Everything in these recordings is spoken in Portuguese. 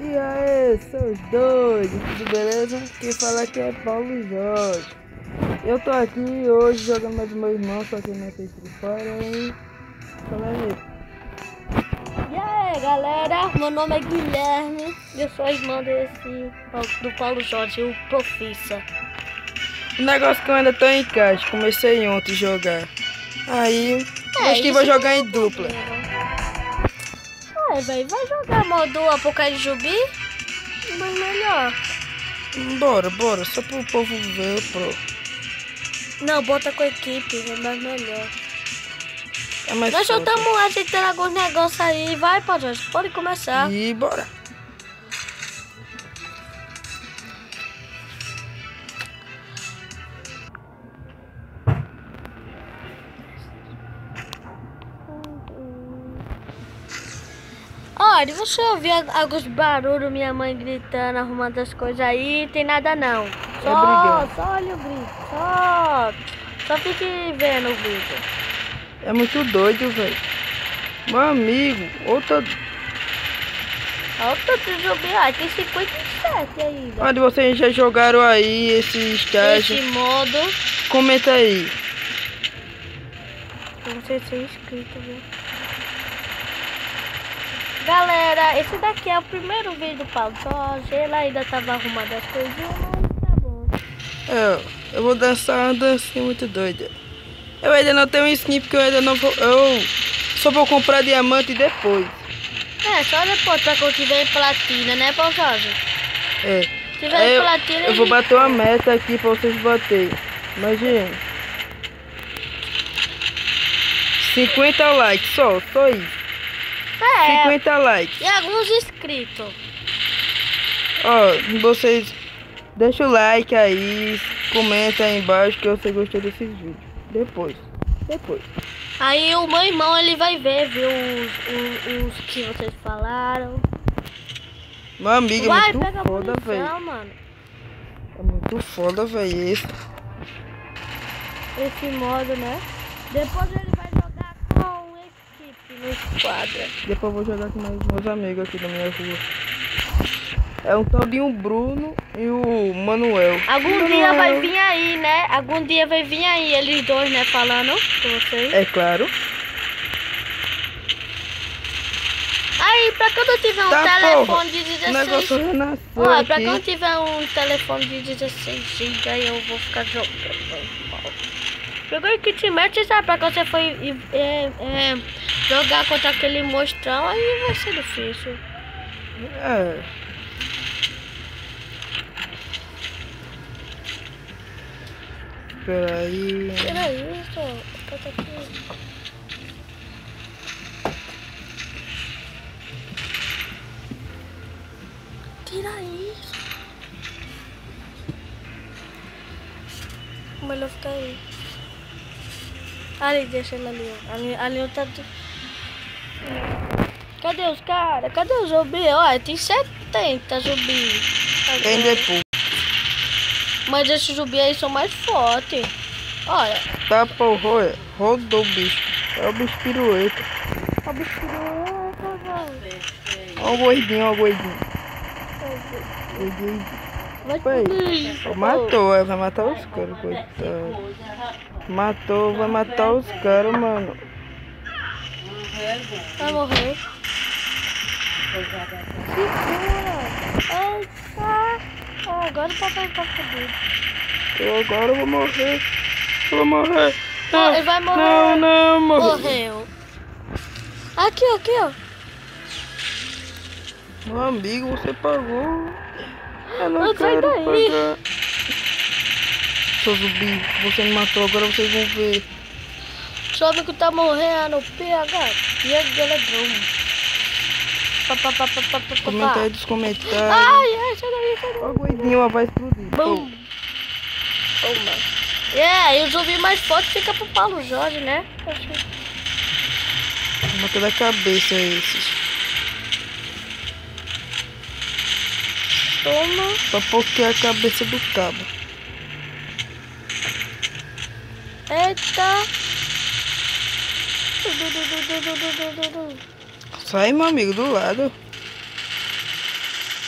E aí, seus doidos, tudo beleza? Quem fala aqui é Paulo Jorge. Eu tô aqui hoje jogando mais meu irmão, só que não tem Free Fire, hein? Fala aí. E aí, galera, meu nome é Guilherme, eu sou irmão do Paulo Jorge, o Profissa. O negócio que eu ainda tô em casa, comecei ontem a jogar. Aí, acho que vou jogar em dupla. Velho, vai jogar modo Apocalipse Zumbi? Mas melhor. Bora, só pro povo ver o pro. Não, bota com a equipe, é mais melhor. É mais Nós já fácil. estamos ajeitando alguns negócios aí, vai, Paulo Jorge, pode começar. E bora. Olha, você ouvir alguns barulhos, minha mãe gritando, arrumando as coisas aí, tem nada não. Só olha o grito, só fique vendo o vídeo. É muito doido, velho. Meu amigo, outra... Olha o zumbi, tem 57 ainda. Onde vocês já jogaram aí esse estágio? Esse modo, Comenta aí. não sei se é inscrito, viu? Galera, esse daqui é o primeiro vídeo do Paulo Jorge. Ele ainda tava arrumando as coisinhas, mas tá bom. Eu vou dançar uma dancinha muito doida. Eu ainda não tenho skin porque eu ainda não vou... Eu só vou comprar diamante depois. Só depois pra quando tiver em platina, né, Paulo Jorge? É. Se tiver em platina, Eu vou bater uma meta aqui pra vocês baterem. Imagina. 50 likes, só isso. 50 likes. E alguns inscritos. Ó, vocês deixa o like aí, comenta aí embaixo que você gostou desses vídeos. Depois. Aí o meu irmão, ele vai ver, viu, os que vocês falaram. Meu amigo, Vai, é muito pega a foda, munição, velho. mano. É muito foda, velho, Esse modo, né? Depois ele vai jogar com equipe no esquadra. Depois eu vou jogar com meus amigos aqui da minha rua. É um tal de um Bruno e o Manuel. Algum dia vai vir aí, né? Algum dia vai vir aí eles dois, né? Falando com vocês. É claro. Aí, pra quando tiver um telefone de 16... O negócio renasceu Ó, pra aqui. quando tiver um telefone de 16 GB, aí eu vou ficar jogando. Jogou em kitmat, sabe? Pra quando você for jogar contra aquele monstrão, aí vai ser difícil. É. Peraí, só. Bota aqui. Tira isso. Melhor ficar aí. Ali, deixa ele ali, ó. Ali eu tá... Cadê os caras? Cadê os zumbi? Olha, tem 70 zumbi. Tem depois. Mas esses zumbi aí são mais fortes. Olha. Tá, porra, rodou o bicho. É o bicho pirueta. Ó o bicho pirueta, velho. Ó o gordinho, Vai Pai, matou, vai matar os caras, coitado. Matou, vai matar os caras, mano. Vai morrer. Segura. Eita. Agora o papai tá fodido. Agora eu vou morrer. Ele vai morrer. Não, Morreu. Aqui, ó. Meu amigo, você pagou. Eu não Sai quero daí. pagar. Seu zumbi, você me matou, agora vocês vão ver. Seu amigo tá morrendo. PH. E é ladrão. Comenta aí dos comentários. Ai, sai daí. Ó o gordinho, ó, vai explodir. Bum. E o zumbi mais forte fica pro Paulo Jorge, né? Matou da cabeça esses. Toma. Pra poker a cabeça do cabo. Eita. Sai, meu amigo, do lado.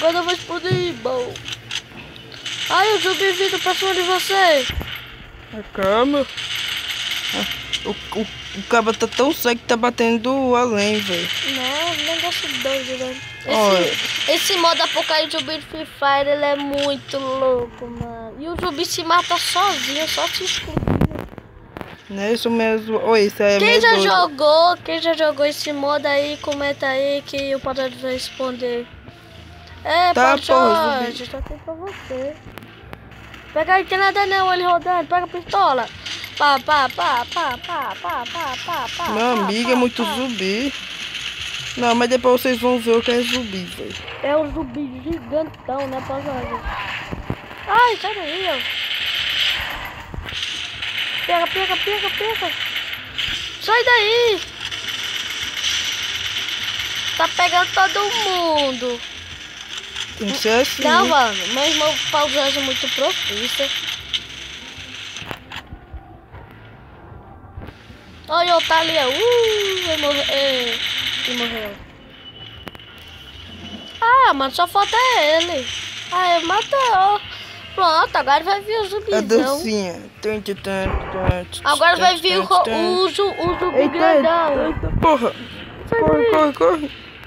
Agora eu vou explodir, bom. Ai, o zumbi vindo pra cima de você. Calma. O cabo tá tão seco que tá batendo além, velho. Não, negócio doido, né? Olha. Esse modo apocalipse zumbi de Free Fire, ele é muito louco, mano. E o zumbi se mata sozinho, só se explodindo. Não é isso mesmo. Oi, isso aí é Quem já jogou esse modo aí, comenta aí que o Padrão vai responder. É, tá, Jorge, só tem pra você. Pega aí, tem nada não, ele rodando, pega a pistola. Pá. Meu amigo, é muito zumbi. Não, mas depois vocês vão ver o que é zumbi, velho. É um zumbi gigantão, né, Jorge? Ai, sai daí, ó. Pega. Sai daí. Tá pegando todo mundo. Tem que ser assim. Não, mano, meu irmão Paulo Jorge é muito profissa. Olha, tá ali, ó. Vai morrer. Ele morreu. Ah, mano, só falta ele. Ah, ele matou. Pronto, agora vai vir o zumbizão. A dancinha. Agora vai vir o zumbi grandão. Eita, porra. Corre.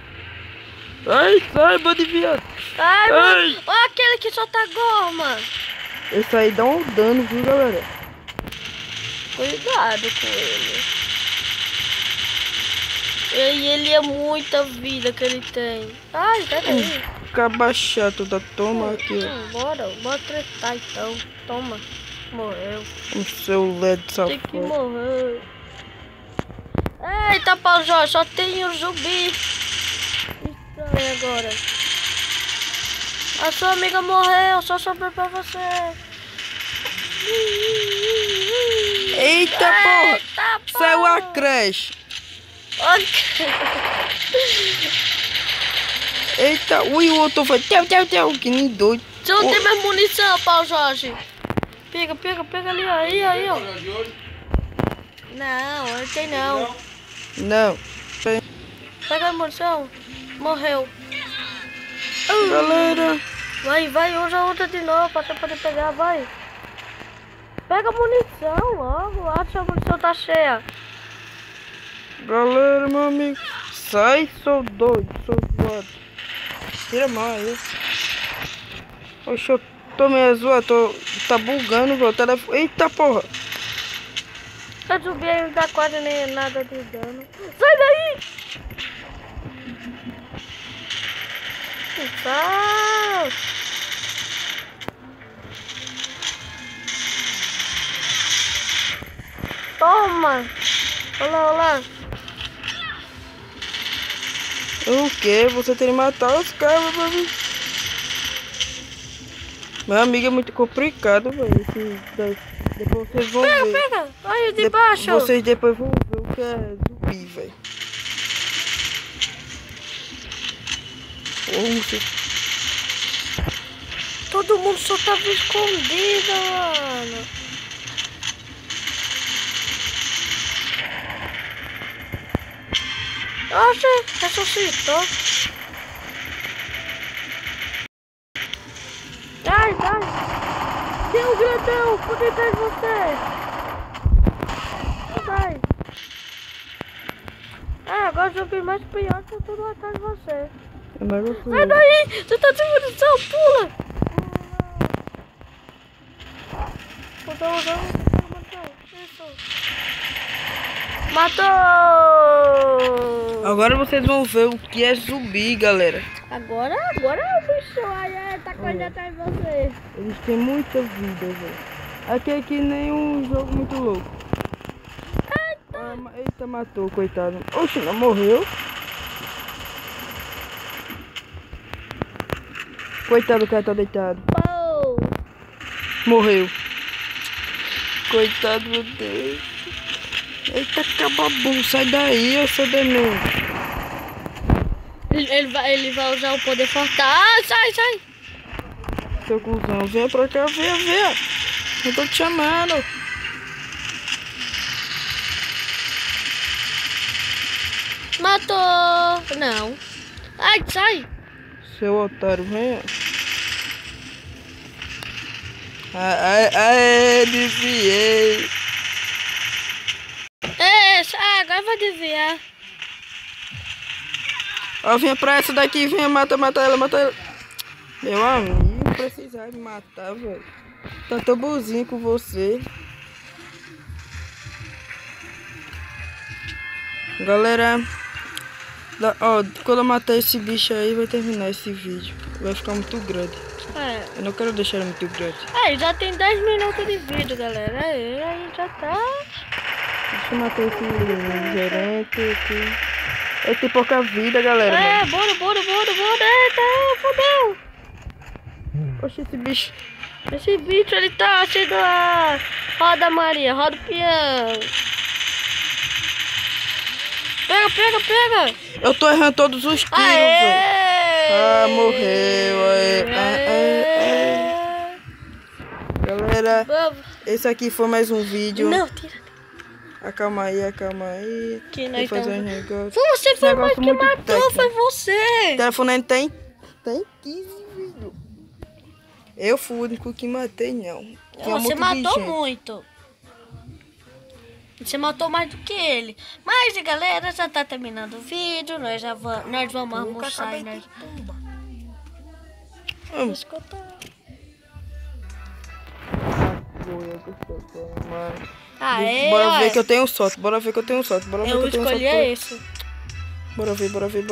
Sai, bodiviado. Ai, mano. Olha aquele que solta goma. Esse aí dá um dano, viu, galera? Cuidado com ele. E ele é muita vida que ele tem. Ai, peraí. Acaba chato da toma aqui. Bora tretar então. Toma. Morreu. O seu LED safado. Tem que morrer. Eita, Paulo Jorge, só tem o zumbi. Estranho agora. A sua amiga morreu, só sobrou pra você. Eita, porra! Saiu a creche. Eita, ui, o outro foi teu, que nem doido. Você não tem mais munição, Paulo Jorge. Pega ali, aí, ó. Não, ele tem não. Não. Pega a munição. Morreu. Galera. Vai, usa outra de novo pra você poder pegar, vai. Pega a munição logo, acha que a munição tá cheia. Galera, meu amigo. Sai, sou doido, sou zoado. Tira mais. Oxe, eu tô meio zoado, tá bugando meu telefone. Eita, porra. Eu subi aí, não dá quase nem nada de dano. Sai daí! Sai! Toma! Olá. O que? Você tem que matar os caras, pra mim. Meu amigo, é muito complicado, velho. Depois vocês vão ver. Pega! Olha de baixo! Vocês depois vão ver o que é zumbi, velho. Todo mundo só tava escondido, mano. Oxe, ressuscitou. Ai. Tem um grandão por detrás de você. Vai. Agora o zumbi mais pior tá tudo atrás de você. Sai daí! Você tá sem munição, pula! Matou! Agora vocês vão ver o que é zumbi, galera. Agora o bicho aí tá correndo atrás de você. Eles têm muita vida, velho. Aqui é que nem um jogo muito louco. Eita, matou, coitado. Oxe, não morreu. Coitado, o cara tá deitado. Pô. Morreu. Coitado, meu Deus. Eita, cababum, sai daí, ô seu demônio. Ele vai usar o poder forte. Ah, sai! Seu cuzão, vem pra cá, vem. Eu tô te chamando. Matou! Não. Ai, sai! Seu otário, venha. Aê, desviei. Agora vai desviar. Ó, venha pra essa daqui, venha, mata ela, mata ela. Meu amigo, precisar me matar, velho. Tá tão bonzinho com você. Galera, ó, quando eu matar esse bicho aí, vai terminar esse vídeo. Vai ficar muito grande. Eu não quero deixar ele muito grande. Já tem 10 minutos de vídeo, galera. Aí já tá. Deixa eu matar esse gerente aqui. Ele tem pouca vida, galera. Bora. Eita, fodeu. Oxe, esse bicho. Esse bicho, ele tá sendo a roda Maria, roda o peão. Pega. Eu tô errando todos os tiros, velho. Morreu. Galera, esse aqui foi mais um vídeo. Não, tira. Acalma aí. Que nós fazer um negócio. Você foi mais que matou, foi você. O telefone ainda tem 15 vídeos. Eu fui o único que matei, não. Você matou muito. Você matou mais do que ele. Mas, galera, já tá terminando o vídeo. Nós vamos almoçar. Vamos. Bora ver que eu tenho sorte. Eu escolhi esse. Bora ver.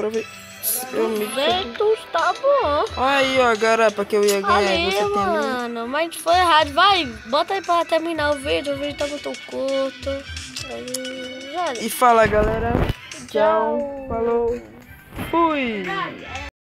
Tá bom. Aí, ó, garapa que eu ia ganhar. Ali, mano, mas foi errado. Vai, bota aí pra terminar o vídeo. O vídeo tá muito curto. E fala, galera. Tchau. Falou. Fui.